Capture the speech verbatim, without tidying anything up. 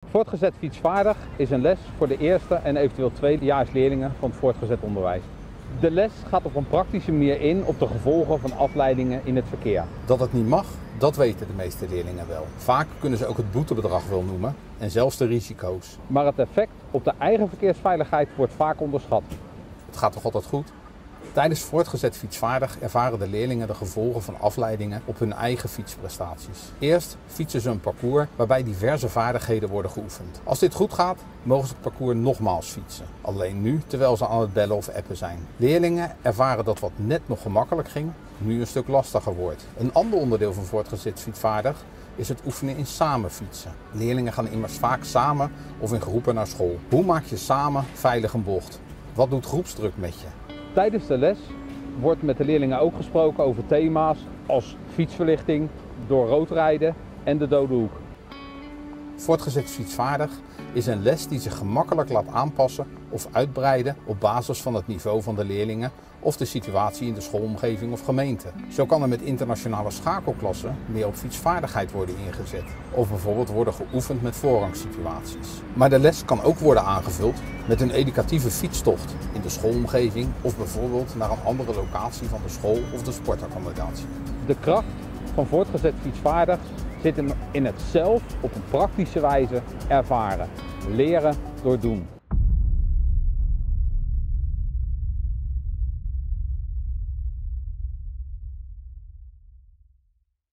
Voortgezet fietsvaardig is een les voor de eerste en eventueel tweedejaarsleerlingen van het voortgezet onderwijs. De les gaat op een praktische manier in op de gevolgen van afleidingen in het verkeer. Dat het niet mag, dat weten de meeste leerlingen wel. Vaak kunnen ze ook het boetebedrag wel noemen en zelfs de risico's. Maar het effect op de eigen verkeersveiligheid wordt vaak onderschat. Het gaat toch altijd goed? Tijdens voortgezet fietsvaardig ervaren de leerlingen de gevolgen van afleidingen op hun eigen fietsprestaties. Eerst fietsen ze een parcours waarbij diverse vaardigheden worden geoefend. Als dit goed gaat, mogen ze het parcours nogmaals fietsen. Alleen nu terwijl ze aan het bellen of appen zijn. Leerlingen ervaren dat wat net nog gemakkelijk ging, nu een stuk lastiger wordt. Een ander onderdeel van voortgezet fietsvaardig is het oefenen in samen fietsen. Leerlingen gaan immers vaak samen of in groepen naar school. Hoe maak je samen veilig een bocht? Wat doet groepsdruk met je? Tijdens de les wordt met de leerlingen ook gesproken over thema's als fietsverlichting, door rood rijden en de dode hoek. Voortgezet fietsvaardig is een les die zich gemakkelijk laat aanpassen of uitbreiden op basis van het niveau van de leerlingen of de situatie in de schoolomgeving of gemeente. Zo kan er met internationale schakelklassen meer op fietsvaardigheid worden ingezet. Of bijvoorbeeld worden geoefend met voorrangssituaties. Maar de les kan ook worden aangevuld met een educatieve fietstocht in de schoolomgeving of bijvoorbeeld naar een andere locatie van de school of de sportaccommodatie. De kracht van voortgezet fietsvaardig zit hem in het zelf op een praktische wijze ervaren. Leren door doen.